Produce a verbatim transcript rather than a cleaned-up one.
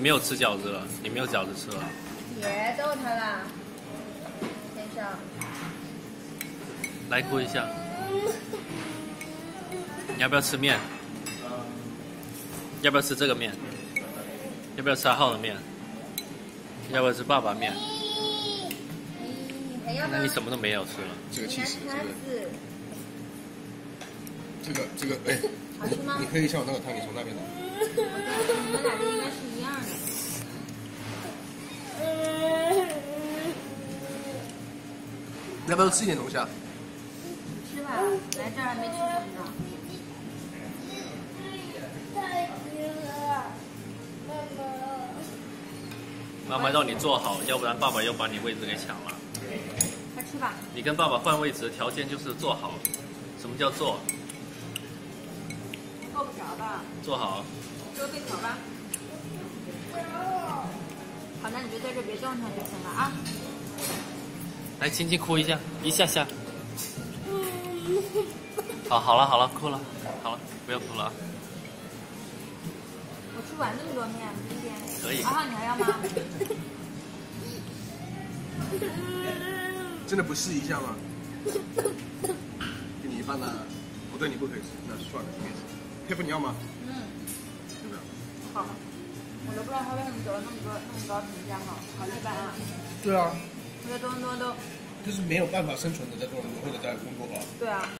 没有吃饺子了，你没有饺子吃了。 别逗他了，先生。 来哭一下。你要不要吃面？要不要吃这个面？要不要吃阿浩的面？要不要吃爸爸面？那你什么都没有吃了。 这个气死，这个。 子。 这个这个哎， 好吃吗？ 你可以像我那个汤，你从那边拿。 你们俩这应该是一样的。 你要不要吃一点龙虾？ 吃吧，来这儿还没吃什么呢。 妈妈让你坐好，要不然爸爸又把你位置给抢了。 快吃吧。 你跟爸爸换位置的条件就是坐好。什么叫坐？ 够不着吧？ 坐好。 给我贝壳吧。好，那你就在这别动弹就行了啊。 来，轻轻哭一下，一下下。好，好了好了，哭了，好了，不要哭了啊。 我吃完那么多面，今天。 可以。 阿浩，你还要吗？ 真的不试一下吗？给你一半呢？不对，你不可以吃，那算了，你可以吃。佩服，你要吗？ 嗯。 要不要？ 好。我都不知道他为什么得了那么多那么高评价哈，好一般啊。 对啊。 我在多伦多都。 就是没有办法生存的在多伦多或者在温哥华。 对啊。